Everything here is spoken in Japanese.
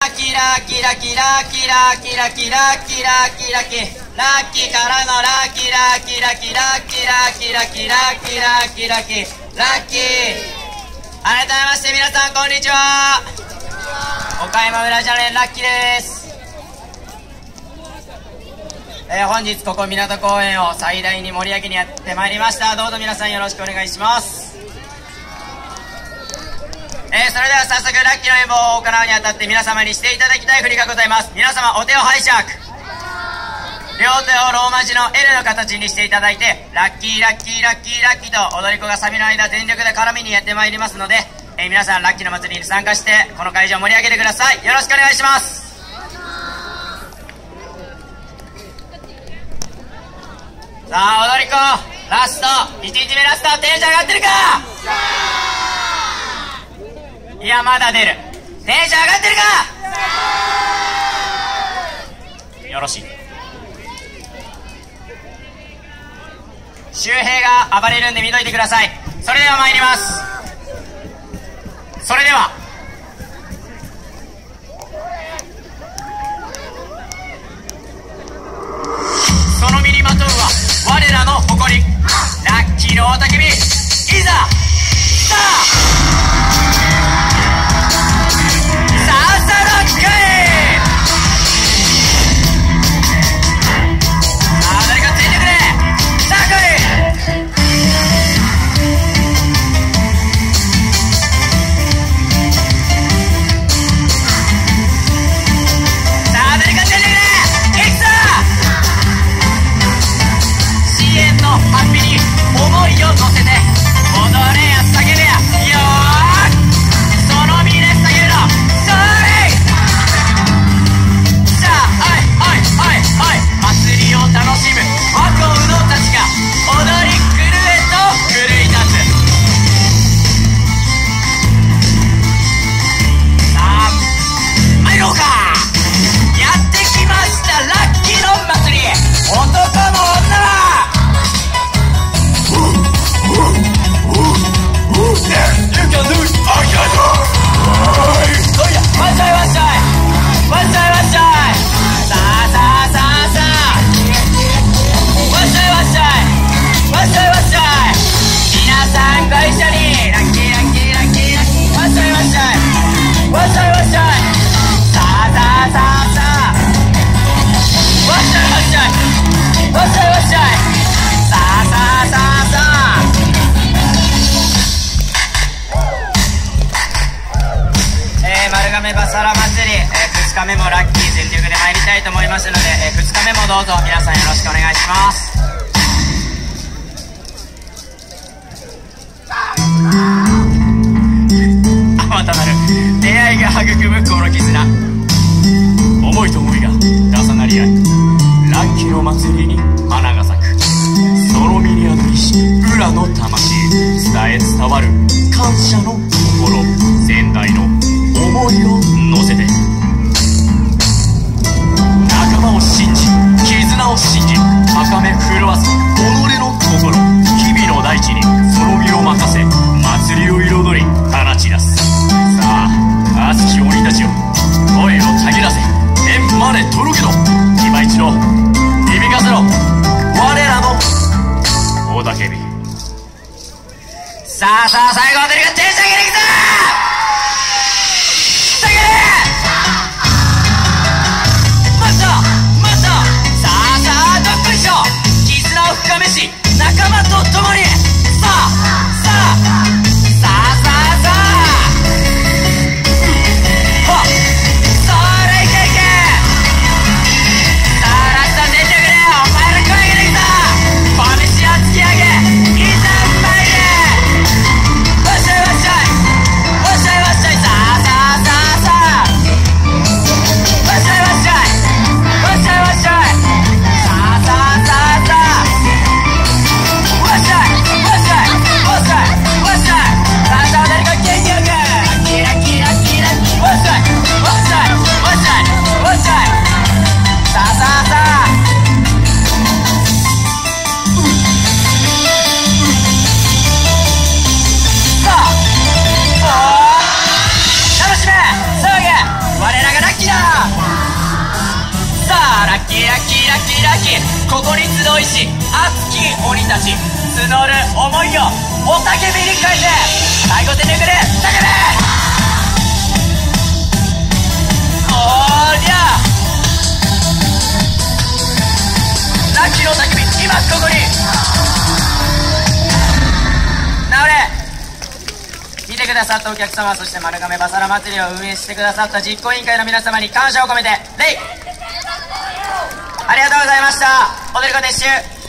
キラキラキラキラキラキラキラキラキラッキーからのラッキーラッキーラッキーラッキーラッキーラッキーラッキーラッキーラッキーラッキー。改めまして皆さんこんにちは。岡山村ジャレンラッキーです。本日ここ港公園を最大に盛り上げにやってまいりました。どうぞ皆さんよろしくお願いします。それでは早速ラッキーの演舞を行うにあたって皆様にしていただきたい振りがございます。皆様お手を拝借、両手をローマ字の L の形にしていただいて、ラッキーラッキーラッキーラッキーと踊り子がサビの間全力で絡みにやってまいりますので、皆さんラッキーの祭りに参加してこの会場を盛り上げてください。よろしくお願いします。さあ踊り子ラスト1日目ラスト、テンション上がってるか。いやまだ出る。テンション上がってるか。よろしい。周平が暴れるんで見といてください。それでは参ります。それではその身にまとうは我らの誇り、ラッキーの雄たけび、いざさあバサラ祭り、2日目もラッキー全力で参りたいと思いますので、2日目もどうぞ皆さんよろしくお願いします。あまたなる出会いが育むこの絆、思いと思いが重なり合い、ラッキーの祭りに花が咲く。その身にある意志、裏の魂、伝え伝わる感謝の心、先代の思いを乗せて、仲間を信じ絆を信じ、高め震わす己の心、日々の大地にその身を任せ、祭りを彩り放ち出す。さあ熱き鬼たちよ、声をたぎらせ天まで届けろ。今一度響かせろ我らの雄たけび。さあさあ最後は誰がテンション上げていくぞ。深めし仲間と共に、さあさあさあさあさあはっ、それいけいけ。さあラスト全力でお前ら声上げてきた。拳を突き上げいざ参れ。わっしゃいわっしゃいわっしゃいラッキーラッキーラッキーラッキー、ここに集いし熱き鬼たち募る思いをお叫びに変えて、最後全力で叫べ。おりゃラッキーの叫び、今ここに直れ。見てくださったお客様、そして丸亀バサラ祭りを運営してくださった実行委員会の皆様に感謝を込めて礼。ありがとうございました。踊り子撤収。